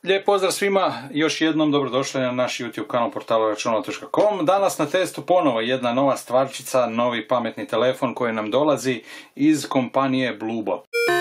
Lijep pozdrav svima, još jednom dobrodošli na naš YouTube kanal portalu računalo.com. Danas na testu ponovo jedna nova stvarčica, novi pametni telefon koji nam dolazi iz kompanije Blubo.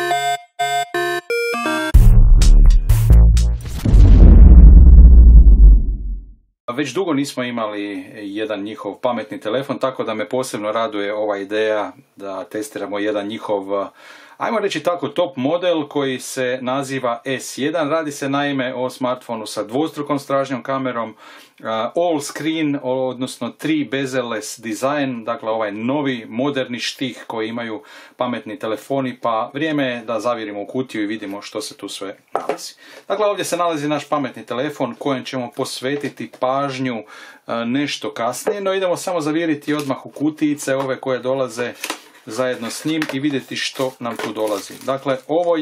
Već dugo nismo imali jedan njihov pametni telefon, tako da me posebno raduje ova ideja da testiramo jedan njihov, ajmo reći tako, top model koji se naziva S1. Radi se naime o smartfonu sa dvostrukom stražnjom kamerom, all screen, odnosno 3 bezel-less dizajn, dakle ovaj novi moderni štih koji imaju pametni telefoni, pa vrijeme je da zavirimo u kutiju i vidimo što se tu sve nalazi. Dakle, ovdje se nalazi naš pametni telefon kojem ćemo posvetiti pažnju nešto kasnije, no idemo samo zaviriti odmah u kutijice ove koje dolaze zajedno s njim i vidjeti što nam tu dolazi. Dakle,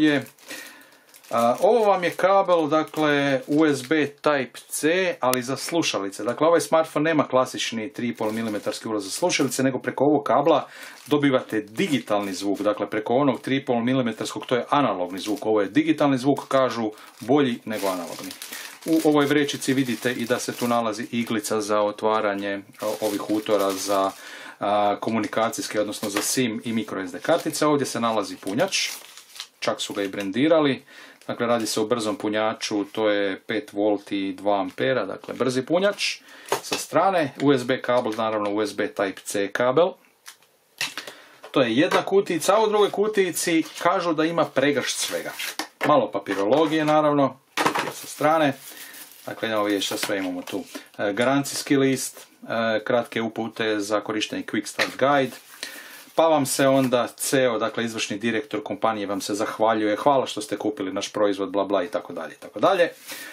ovo vam je kabel, dakle, USB Type-C, ali za slušalice. Dakle, ovaj smartfon nema klasični 3,5 mm ulaz za slušalice, nego preko ovog kabla dobivate digitalni zvuk. Dakle, preko onog 3,5 mm, to je analogni zvuk. Ovo je digitalni zvuk, kažu bolji nego analogni. U ovoj vrećici vidite i da se tu nalazi iglica za otvaranje ovih utora za komunikacijske, odnosno za SIM i microSD kartice. Ovdje se nalazi punjač, čak su ga i brendirali. Dakle, radi se o brzom punjaču, to je 5V i 2 A, dakle brzi punjač. Sa strane USB kabel, naravno USB Type-C kabel. To je jedna kutijica, a u drugoj kutijici kažu da ima pregršt svega. Malo papirologije, naravno, kutija sa strane. Dakle, idemo vidjeti što sve imamo tu. Garancijski list, kratke upute za korištenje Quick Start Guide. Pa vam se onda CEO, dakle izvršni direktor kompanije, vam se zahvaljuje. Hvala što ste kupili naš proizvod, bla bla i tako dalje, tako dalje.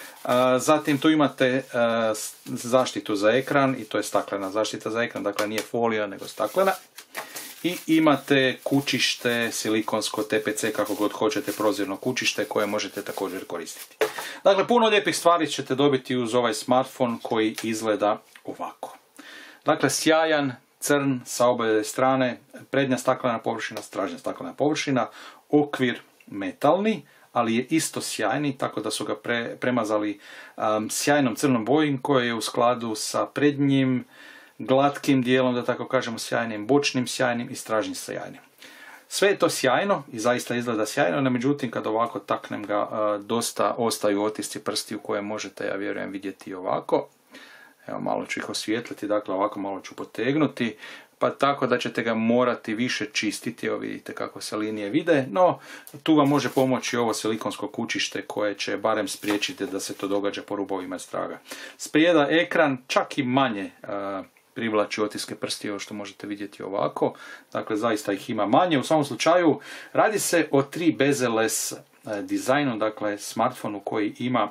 Zatim tu imate zaštitu za ekran i to je staklena zaštita za ekran, dakle nije folija nego staklena. I imate kućište, silikonsko, TPC, kako god hoćete, prozirno kućište koje možete također koristiti. Dakle, puno lijepih stvari ćete dobiti uz ovaj smartfon koji izgleda ovako. Dakle, sjajan, crn sa obe strane, prednja staklena površina, stražnja staklena površina, okvir metalni, ali je isto sjajni, tako da su ga premazali sjajnom crnom bojom koja je u skladu sa prednjim glatkim dijelom, da tako kažemo, sjajnim, bočnim sjajnim i stražnjim sjajnim. Sve je to sjajno i zaista izgleda sjajno, no međutim kad ovako taknem ga, dosta ostaju otisci prstiju koje možete, ja vjerujem, vidjeti ovako. Evo, malo ću ih osvijetliti, dakle ovako malo ću potegnuti, pa tako da ćete ga morati više čistiti. Evo vidite kako se linije vide, no tu vam može pomoći ovo silikonsko kućište koje će barem spriječiti da se to događa po rubovima straga. Sprijeda ekran čak i manje privlači otiske prstiju, što možete vidjeti ovako. Dakle, zaista ih ima manje. U svakom slučaju, radi se o 3 bezel-less dizajnu, dakle smartfonu koji ima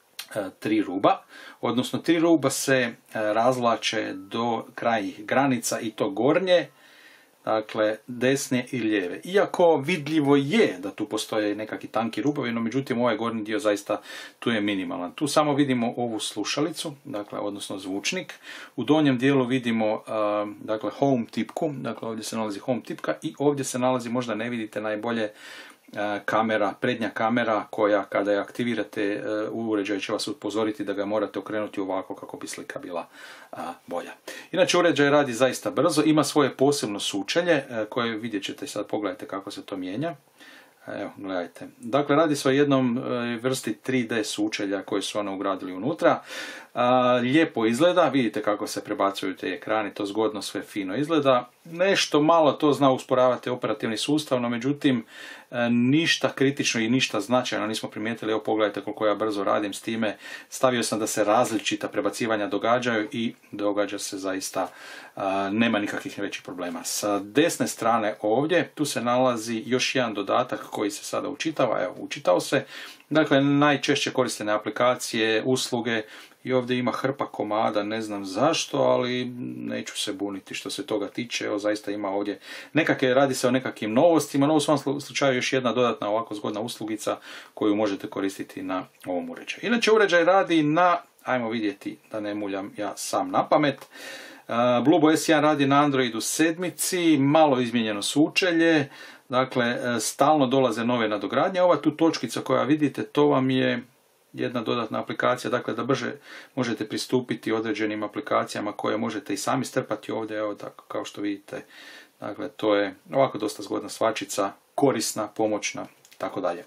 3 ruba, odnosno 3 ruba se razvlače do krajnjih granica i to gornje, dakle desne i lijeve. Iako vidljivo je da tu postoje nekakvi tanki rubovi, no međutim ovaj gornji dio zaista tu je minimalan. Tu samo vidimo ovu slušalicu, dakle odnosno zvučnik. U donjem dijelu vidimo dakle home tipku, dakle ovdje se nalazi home tipka i ovdje se nalazi, možda ne vidite najbolje, kamera, prednja kamera koja kada je aktivirate uređaj će vas upozoriti da ga morate okrenuti ovako kako bi slika bila bolja. Inače, uređaj radi zaista brzo, ima svoje posebno sučelje koje vidjet ćete sad, pogledajte kako se to mijenja. Evo, gledajte. Dakle, radi se o jednom vrsti 3D sučelja koje su ono ugradili unutra. Lijepo izgleda, vidite kako se prebacuju te ekrani, to zgodno sve fino izgleda. Nešto malo to zna usporavati operativni sustav, no međutim ništa kritično i ništa značajno nismo primijetili. Evo pogledajte koliko ja brzo radim s time. Stavio sam da se različita prebacivanja događaju i događa se zaista, nema nikakvih većih problema. Sa desne strane ovdje, tu se nalazi još jedan dodatak koji se sada učitava. Evo, učitao se. Dakle, najčešće koristene aplikacije, usluge i ovdje ima hrpa komada, ne znam zašto, ali neću se buniti što se toga tiče. Evo, zaista ima ovdje radi se o nekakvim novostima, no u svom slučaju još jedna dodatna ovako zgodna uslugica koju možete koristiti na ovom uređaju. Inače, uređaj radi na, ajmo vidjeti da ne muljam ja sam na pamet, Blubo S1 radi na Androidu 7, malo izmijenjeno sučelje, dakle stalno dolaze nove nadogradnje. Ova tu točkica koja vidite, to vam je jedna dodatna aplikacija, dakle da brže možete pristupiti određenim aplikacijama koje možete i sami strpati ovdje, evo tako kao što vidite. Dakle, to je ovako dosta zgodna stvačica, korisna, pomoćna, tako dalje.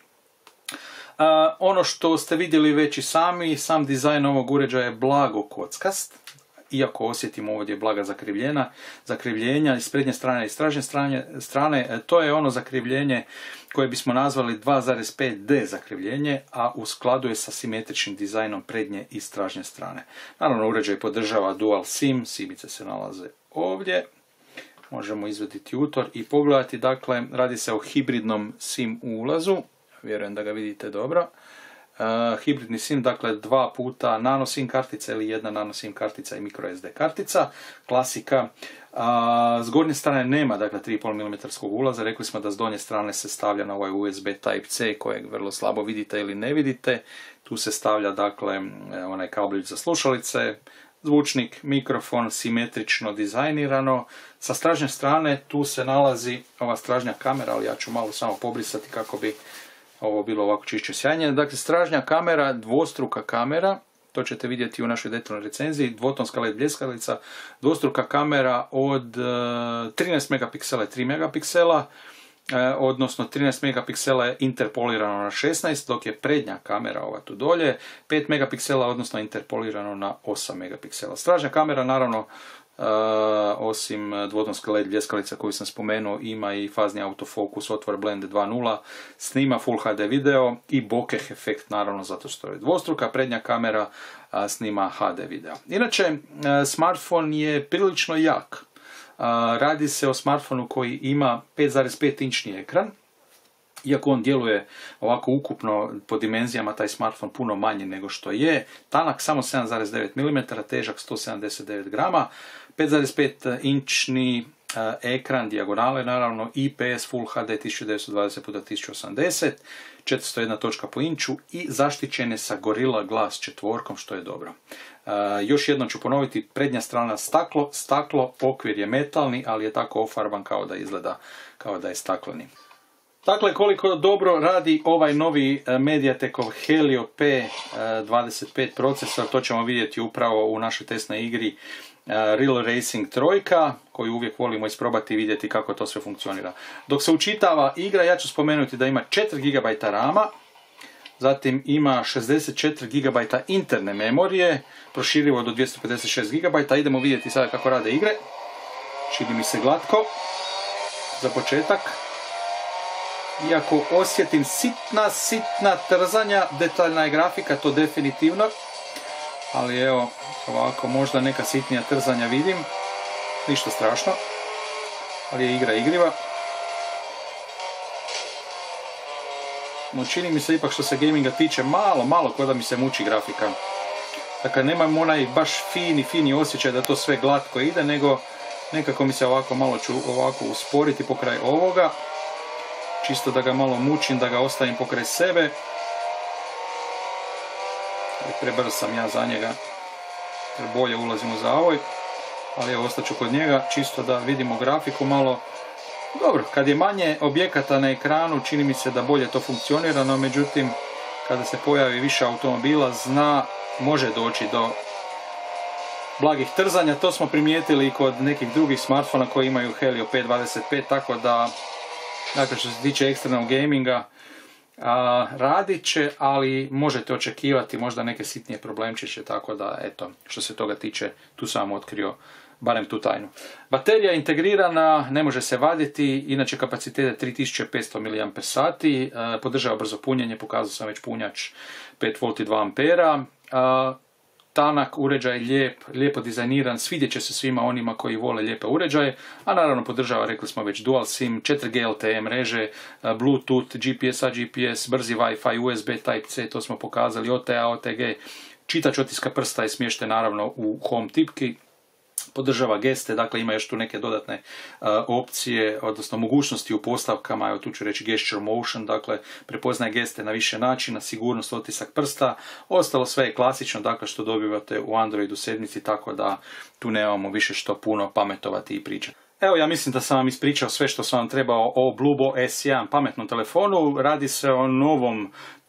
Ono što ste vidjeli već i sami, sam dizajn ovog uređaja je blago kockast, iako osjetimo ovdje blaga zakrivljenja iz prednje strane i stražnje strane, to je ono zakrivljenje koje bismo nazvali 2,5D zakrivljenje, a u skladu je sa simetričnim dizajnom prednje i stražnje strane. Naravno, uređaj podržava Dual SIM, SIM-ice se nalaze ovdje. Možemo izvaditi utor i pogledati, dakle, radi se o hibridnom SIM ulazu, vjerujem da ga vidite dobro. Hibridni SIM, dakle 2 puta nano SIM kartica ili jedna nano SIM kartica i micro SD kartica, klasika. S gornje strane nema, dakle, 3,5 mm ulaza, rekli smo da s donje strane se stavlja na ovaj USB Type-C kojeg vrlo slabo vidite ili ne vidite. Tu se stavlja, dakle, onaj kablić za slušalice, zvučnik, mikrofon, simetrično dizajnirano. Sa stražnje strane tu se nalazi ova stražnja kamera, ali ja ću malo samo pobrisati kako bi ovo bilo ovako čišće sjajnje. Dakle, stražnja kamera, dvostruka kamera, to ćete vidjeti u našoj detaljnoj recenziji, dvotonska LED bljeskalica, dvostruka kamera od 13 megapiksela i 3 megapiksela, odnosno 13 megapiksela je interpolirano na 16, dok je prednja kamera, ova tu dolje, 5 megapiksela, odnosno interpolirano na 8 megapiksela. Stražnja kamera, naravno, osim dvotonske LED bljeskalice koju sam spomenuo, ima i fazni autofokus, otvor blende 2.0, snima Full HD video i bokeh efekt, naravno, zato što je dvostruka. Prednja kamera snima HD video. Inače, smartfon je prilično jak. Radi se o smartfonu koji ima 5,5 inčni ekran, iako on djeluje ovako ukupno po dimenzijama, taj smartfon puno manji nego što je. Tanak samo 7,9 mm, težak 179 grama, 5,5 inčni ekran dijagonale, naravno IPS Full HD 1920x1080, 401 točka po inču i zaštićene sa Gorilla Glass 4, što je dobro. Još jednom ću ponoviti, prednja strana staklo, okvir je metalni, ali je tako ofarban kao da izgleda kao da je stakleni. Dakle, koliko dobro radi ovaj novi Mediatekov Helio P25 procesor, to ćemo vidjeti upravo u našoj testnoj igri Real Racing 3, koju uvijek volimo isprobati i vidjeti kako to sve funkcionira. Dok se učitava igra, ja ću spomenuti da ima 4 GB RAM-a, zatim ima 64 GB interne memorije, proširivo do 256 GB. Idemo vidjeti sada kako rade igre. Čini mi se glatko. Za početak. Iako osjetim sitna trzanja, detaljna je grafika, to definitivno. Ali evo, ovako možda neka sitnija trzanja vidim. Ništa strašno. Ali je igra igriva. No, čini mi se ipak što se gaminga tiče malo kod da mi se muči grafika. Dakle, nemam onaj baš fini osjećaj da to sve glatko ide, nego nekako mi se ovako malo ću ovako usporiti pokraj ovoga. Čisto da ga malo mučim, da ga ostavim pokraj sebe. Prebrzo sam ja za njega, jer bolje ulazim u zavoj. Ali evo, ostaću kod njega, čisto da vidimo grafiku malo. Dobro, kad je manje objekata na ekranu, čini mi se da bolje to funkcionira, no međutim, kada se pojavi više automobila, može doći do blagih trzanja. To smo primijetili i kod nekih drugih smartfona koji imaju Helio P25, tako da, dakle, što se tiče ekstremnog gaminga, radit će, ali možete očekivati možda neke sitnije problemčiće, tako da, eto, što se toga tiče, tu sam otkrio barem tu tajnu. Baterija je integrirana, ne može se vaditi, inače kapacitet je 3500 mAh, podržava brzo punjenje, pokazao sam već punjač 5V i 2A. Tanak uređaj, lijepo dizajniran, svidjet će se svima onima koji vole lijepe uređaje, a naravno podržava, rekli smo već, Dual SIM, 4G LTE mreže, Bluetooth, GPS, AGPS, brzi Wi-Fi, USB Type-C, to smo pokazali, OTA, OTG, čitač otiska prsta je smješten naravno u home tipki, podržava geste, dakle ima još tu neke dodatne opcije, odnosno mogućnosti u postavkama, evo tu ću reći gesture motion, dakle prepoznaje geste na više načina, sigurnost, otisak prsta, ostalo sve je klasično, dakle što dobivate u Androidu 7, tako da tu nemamo više što puno pametovati i pričati. Evo, ja mislim da sam vam ispričao sve što sam vam trebao o Bluebo S1 pametnom telefonu. Radi se o novom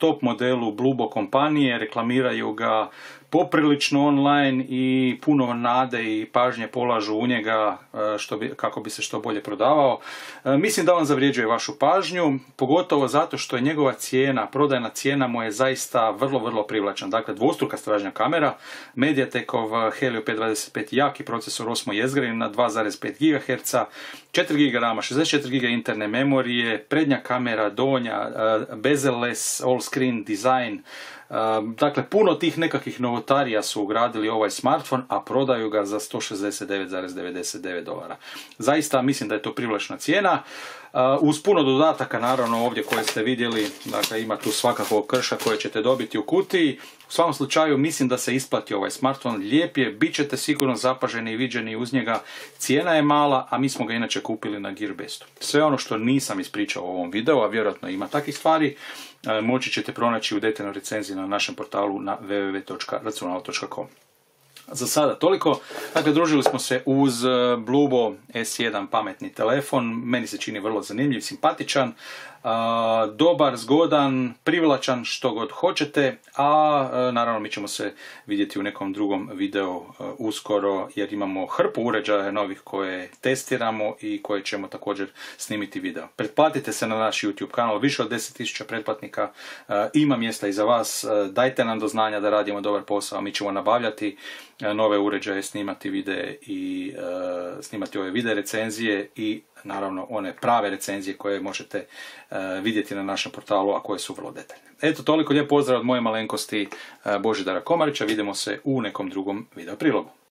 top modelu Blubo kompanije, reklamiraju ga poprilično online i puno nade i pažnje polažu u njega kako bi se što bolje prodavao. Mislim da on zavređuje vašu pažnju, pogotovo zato što je njegova cijena, prodajna cijena mu je zaista vrlo, vrlo privlačna. Dakle, dvostruka stražnja kamera, Mediatekov Helio P25 jaki procesor 8. jezgre na 2,5 GHz, 4 GB rama, 64 GB interne memorije, prednja kamera, donja, bezel-less, all-screen design. Dakle, puno tih nekakvih novotarija su ugradili ovaj smartfon, a prodaju ga za $169,99. Zaista mislim da je to privlačna cijena. Uz puno dodataka, naravno, ovdje koje ste vidjeli, dakle, ima tu svakako krša koje ćete dobiti u kutiji. U svakom slučaju mislim da se isplati ovaj smartfon, lijep je, bit ćete sigurno zapaženi i viđeni uz njega, cijena je mala, a mi smo ga inače kupili na Gearbestu. Sve ono što nisam ispričao u ovom videu, a vjerojatno ima takvih stvari, moći ćete pronaći u detaljnoj recenziji na našem portalu na www.racionalo.com. Za sada toliko. Dakle, družili smo se uz Blubo S1 pametni telefon. Meni se čini vrlo zanimljiv, simpatičan, dobar, zgodan, privlačan, što god hoćete, a naravno mi ćemo se vidjeti u nekom drugom videu uskoro, jer imamo hrpu uređaja novih koje testiramo i koje ćemo također snimiti video. Pretplatite se na naš YouTube kanal, više od 10.000 pretplatnika, ima mjesta i za vas, dajte nam do znanja da radimo dobar posao, mi ćemo nabavljati nove uređaje, snimati videe i snimati ove video recenzije i naravno one prave recenzije koje možete vidjeti na našem portalu, a koje su vrlo detaljne. Eto, toliko, lijep pozdrav od moje malenkosti Božidara Komarića, vidimo se u nekom drugom video prilogu.